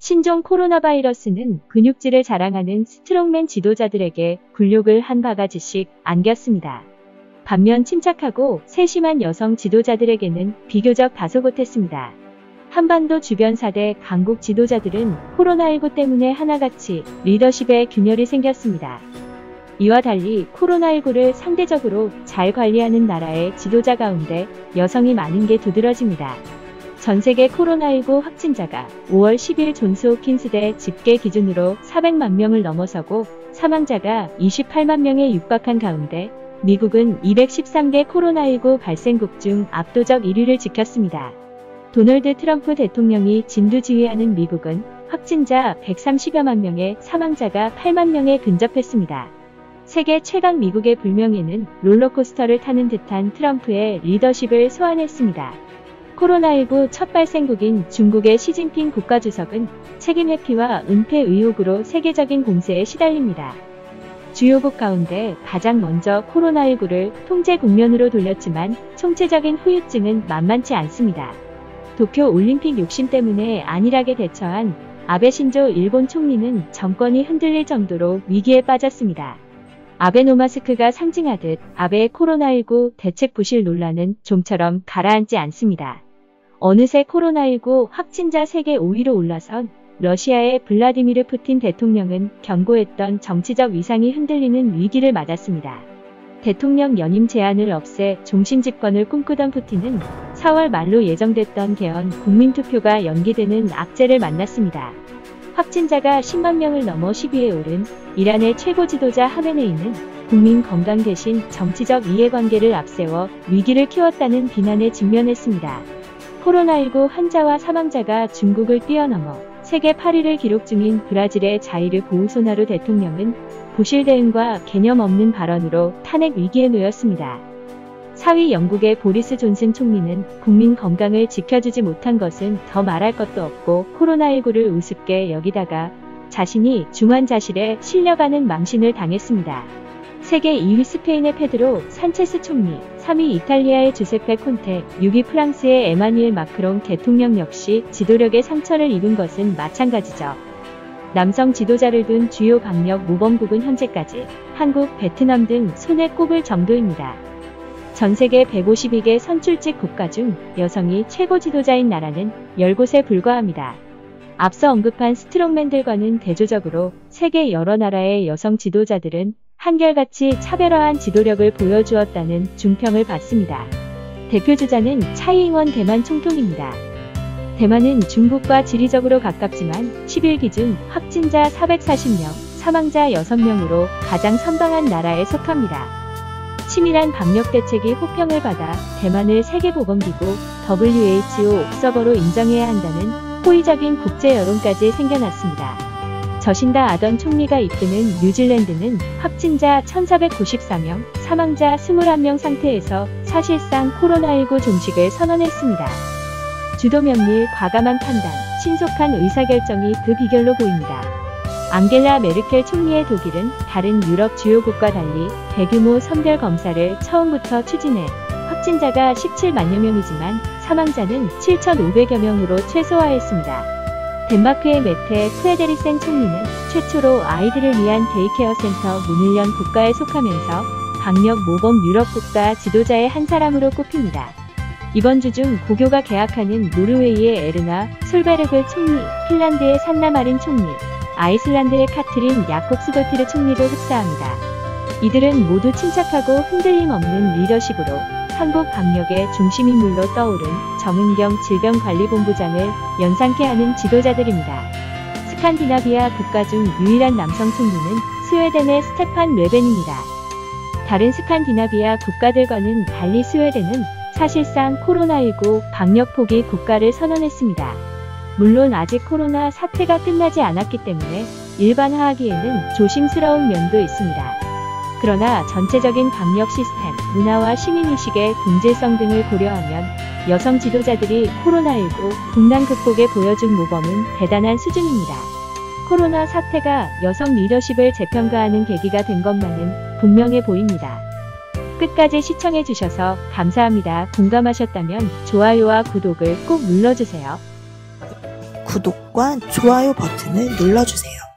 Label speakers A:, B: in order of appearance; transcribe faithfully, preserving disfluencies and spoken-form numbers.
A: 신종 코로나 바이러스는 근육질을 자랑하는 스트롱맨 지도자들에게 굴욕을 한 바가지씩 안겼습니다. 반면 침착하고 세심한 여성 지도자들에게는 비교적 다소곳했습니다. 한반도 주변 사 대 강국 지도자들은 코로나십구 때문에 하나같이 리더십에 균열이 생겼습니다. 이와 달리 코로나십구를 상대적으로 잘 관리하는 나라의 지도자 가운데 여성이 많은 게 두드러집니다. 전세계 코로나십구 확진자가 오월 십일 존스 홉킨스대 집계 기준으로 사백만 명을 넘어서고 사망자가 이십팔만 명에 육박한 가운데 미국은 이백십삼 개 코로나십구 발생국 중 압도적 일 위를 지켰습니다. 도널드 트럼프 대통령이 진두지휘하는 미국은 확진자 백삼십여만 명에 사망자가 팔만 명에 근접했습니다. 세계 최강 미국의 불명예는 롤러코스터를 타는 듯한 트럼프의 리더십을 소환했습니다. 코로나십구 첫 발생국인 중국의 시진핑 국가주석은 책임 회피와 은폐 의혹으로 세계적인 공세에 시달립니다. 주요국 가운데 가장 먼저 코로나십구를 통제 국면으로 돌렸지만 총체적인 후유증은 만만치 않습니다. 도쿄 올림픽 욕심 때문에 안일하게 대처한 아베 신조 일본 총리는 정권이 흔들릴 정도로 위기에 빠졌습니다. 아베노마스크가 상징하듯 아베의 코로나십구 대책 부실 논란은 좀처럼 가라앉지 않습니다. 어느새 코로나십구 확진자 세계 오 위로 올라선 러시아의 블라디미르 푸틴 대통령은 경고했던 정치적 위상이 흔들리는 위기를 맞았습니다. 대통령 연임 제한을 없애 종신 집권을 꿈꾸던 푸틴은 사월 말로 예정됐던 개헌 국민투표가 연기되는 악재를 만났습니다. 확진자가 십만 명을 넘어 십 위에 오른 이란의 최고 지도자 하메네이는 국민 건강 대신 정치적 이해관계를 앞세워 위기를 키웠다는 비난에 직면했습니다. 코로나십구 환자와 사망자가 중국을 뛰어넘어 세계 팔 위를 기록 중인 브라질의 자이르 보우소나루 대통령은 부실 대응과 개념 없는 발언으로 탄핵 위기에 놓였습니다. 사 위 영국의 보리스 존슨 총리는 국민 건강을 지켜주지 못한 것은 더 말할 것도 없고 코로나십구를 우습게 여기다가 자신이 중환자실에 실려가는 망신을 당했습니다. 세계 이 위 스페인의 페드로 산체스 총리, 삼 위 이탈리아의 주세페 콘테, 육 위 프랑스의 에마뉘엘 마크롱 대통령 역시 지도력에 상처를 입은 것은 마찬가지죠. 남성 지도자를 둔 주요 강력 모범국은 현재까지 한국, 베트남 등 손에 꼽을 정도입니다. 전세계 백오십이 개 선출직 국가 중 여성이 최고 지도자인 나라는 열 곳에 불과합니다. 앞서 언급한 스트롱맨들과는 대조적으로 세계 여러 나라의 여성 지도자들은 한결같이 차별화한 지도력을 보여주었다는 중평을 받습니다. 대표 주자는 차이잉원 대만 총통입니다. 대만은 중국과 지리적으로 가깝지만 십 일 기준 확진자 사백사십 명, 사망자 여섯 명으로 가장 선방한 나라에 속합니다. 치밀한 방역 대책이 호평을 받아 대만을 세계보건기구 더블유 에이치 오 옵서버로 인정해야 한다는 호의적인 국제 여론까지 생겨났습니다. 저신다 아던 총리가 이끄는 뉴질랜드는 확진자 천사백구십사 명, 사망자 이십일 명 상태에서 사실상 코로나십구 종식을 선언했습니다. 주도 면밀, 과감한 판단, 신속한 의사결정이 그 비결로 보입니다. 앙겔라 메르켈 총리의 독일은 다른 유럽 주요국과 달리 대규모 선별 검사를 처음부터 추진해 확진자가 십칠만여 명이지만 사망자는 칠천오백여 명으로 최소화했습니다. 덴마크의 메테 프레데리센 총리는 최초로 아이들을 위한 데이케어 센터 문을 연 국가에 속하면서 강력 모범 유럽 국가 지도자의 한 사람으로 꼽힙니다. 이번 주 중 고교가 개학하는 노르웨이의 에르나 솔베르그 총리, 핀란드의 산나 마린 총리, 아이슬란드의 카트린 야콥스도티르 총리도 흡사합니다. 이들은 모두 침착하고 흔들림 없는 리더십으로 한국 방역의 중심인물로 떠오른 정은경 질병관리본부장을 연상케 하는 지도자들입니다. 스칸디나비아 국가 중 유일한 남성 총리는 스웨덴의 스테판 뢰벤입니다. 다른 스칸디나비아 국가들과는 달리 스웨덴은 사실상 코로나십구 방역 포기 국가를 선언했습니다. 물론 아직 코로나 사태가 끝나지 않았기 때문에 일반화하기에는 조심스러운 면도 있습니다. 그러나 전체적인 방역 시스템, 문화와 시민의식의 동질성 등을 고려하면 여성 지도자들이 코로나십구 국난 극복에 보여준 모범은 대단한 수준입니다. 코로나 사태가 여성 리더십을 재평가하는 계기가 된 것만은 분명해 보입니다. 끝까지 시청해주셔서 감사합니다. 공감하셨다면 좋아요와 구독을 꼭 눌러주세요.
B: 구독과 좋아요 버튼을 눌러주세요.